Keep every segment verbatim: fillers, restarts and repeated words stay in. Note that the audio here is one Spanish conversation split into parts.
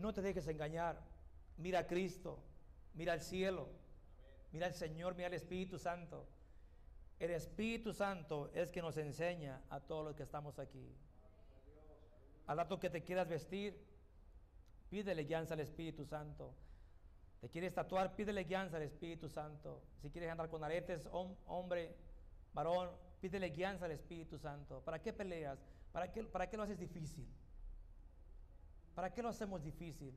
No te dejes engañar. Mira a Cristo, mira al cielo, mira al Señor, mira al Espíritu Santo. El Espíritu Santo es que nos enseña a todos los que estamos aquí. Al rato que te quieras vestir, pídele guianza al Espíritu Santo. Te quieres tatuar, pídele guianza al Espíritu Santo. Si quieres andar con aretes, hom- hombre, varón, pídele guianza al Espíritu Santo. ¿Para qué peleas? ¿Para qué, para qué lo haces difícil? ¿Para qué lo hacemos difícil?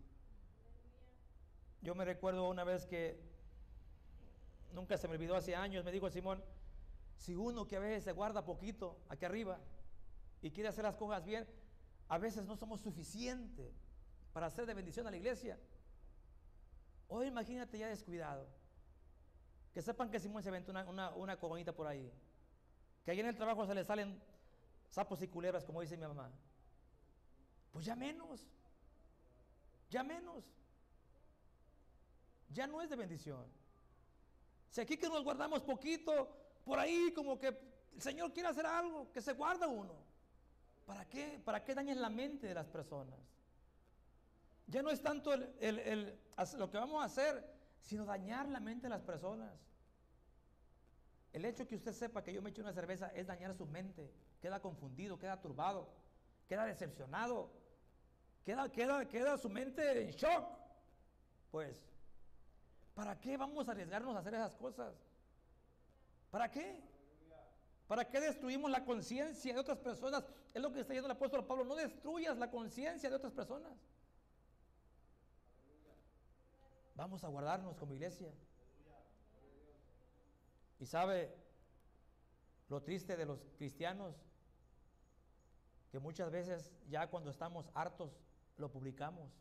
Yo me recuerdo una vez que, nunca se me olvidó, hace años, me dijo Simón, si uno que a veces se guarda poquito aquí arriba y quiere hacer las cosas bien, a veces no somos suficientes para hacer de bendición a la iglesia. Hoy imagínate ya descuidado. Que sepan que Simón se aventó una, una, una coronita por ahí. Que ahí en el trabajo se le salen sapos y culebras, como dice mi mamá. Pues ya menos. Ya menos. Ya no es de bendición. Si aquí que nos guardamos poquito, por ahí como que el Señor quiere hacer algo, que se guarda uno. ¿Para qué? ¿Para qué dañen la mente de las personas? Ya no es tanto el, el, el, lo que vamos a hacer, sino dañar la mente de las personas. El hecho que usted sepa que yo me echo una cerveza es dañar su mente. Queda confundido, queda turbado, queda decepcionado, queda, queda, queda su mente en shock. Pues, ¿para qué vamos a arriesgarnos a hacer esas cosas? ¿Para qué? ¿Para qué destruimos la conciencia de otras personas? Es lo que está diciendo el apóstol Pablo. No destruyas la conciencia de otras personas. Vamos a guardarnos como iglesia. Y sabe lo triste de los cristianos, que muchas veces ya cuando estamos hartos lo publicamos.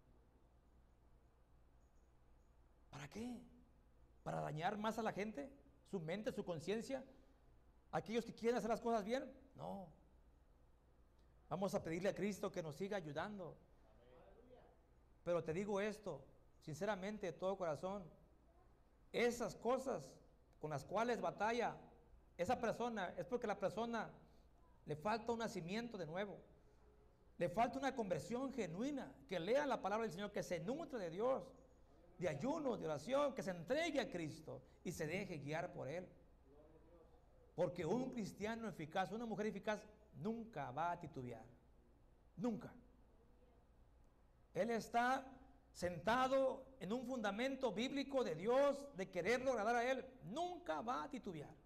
¿Para qué? ¿Para dañar más a la gente? ¿Su mente, su conciencia? ¿Aquellos que quieren hacer las cosas bien? No. Vamos a pedirle a Cristo que nos siga ayudando. Pero te digo esto, sinceramente, de todo corazón, esas cosas con las cuales batalla esa persona es porque la persona le falta un nacimiento de nuevo, le falta una conversión genuina, que lea la palabra del Señor, que se nutre de Dios, de ayuno, de oración, que se entregue a Cristo y se deje guiar por Él. Porque un cristiano eficaz, una mujer eficaz, nunca va a titubear, nunca. Él está sentado en un fundamento bíblico de Dios, de quererlo agradar a Él, nunca va a titubear.